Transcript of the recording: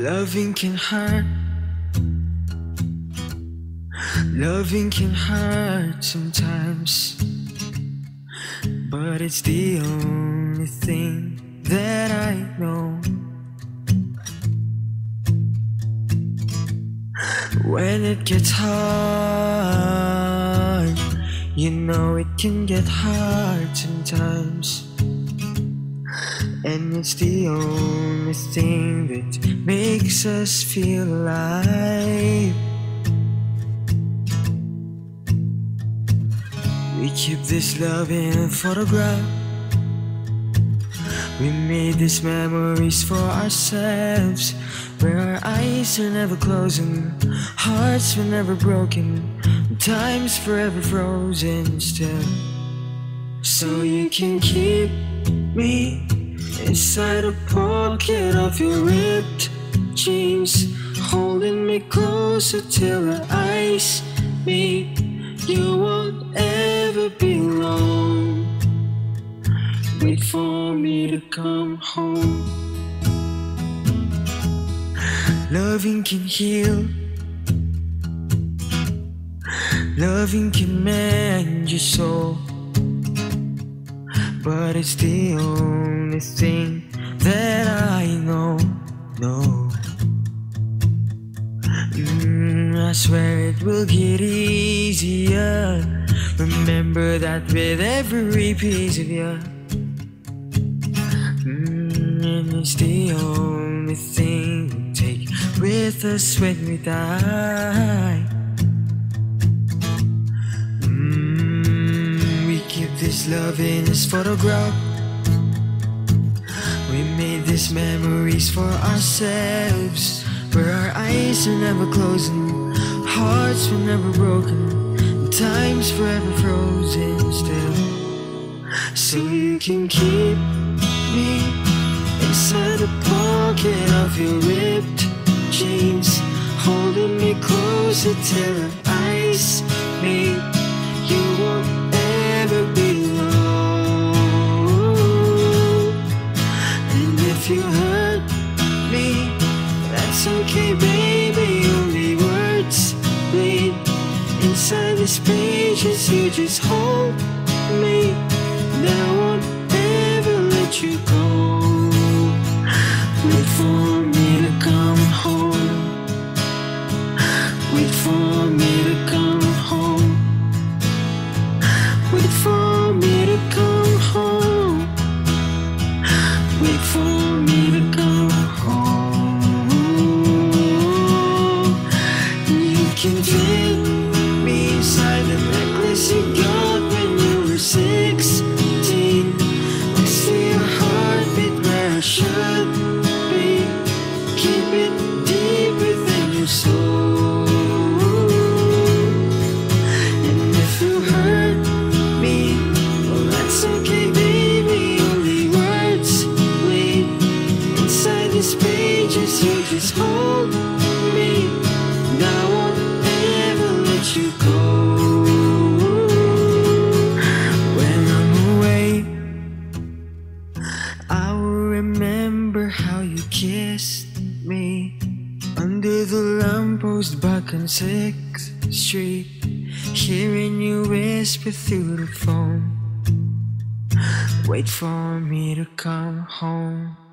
Loving can hurt. Loving can hurt sometimes, but it's the only thing that I know. When it gets hard, you know it can get hard sometimes, and it's the only thing that makes us feel alive. We keep this love in a photograph. We made these memories for ourselves, where our eyes are never closing, hearts were never broken, time's forever frozen still. So you can keep me inside a pocket of your ripped jeans, holding me closer till our eyes meet. You won't ever be alone. Wait for me to come home. Loving can heal. Loving can mend your soul, but it's the only thing that I know. I swear it will get easier. Remember that with every piece of you. And it's the only thing we take with us when we die. We keep this love in this photograph. We made these memories for ourselves, where our eyes are never closing, hearts were never broken, time's forever frozen still. So you can keep me inside the pocket of your ripped jeans, holding me closer till our eyes meet. You won't ever be alone. And if you hurt me, that's okay, baby. Only words bleed inside these pages. You just hold me, and I won't ever let you go. Wait for me to come home. Wait for me to come home. Wait for me to come home. Wait for me to come home. You can fit me inside the necklace you got when you were 16. I see your heartbeat where I should be. Keep it deep within your soul. And if you hurt me, well, that's okay, baby. Only words bleed inside these pages. You just hold me, and I won't ever let you go. When I'm away, I will remember how you kissed me under the lamppost back on 6th Street, hearing you whisper through the phone. Wait for me to come home.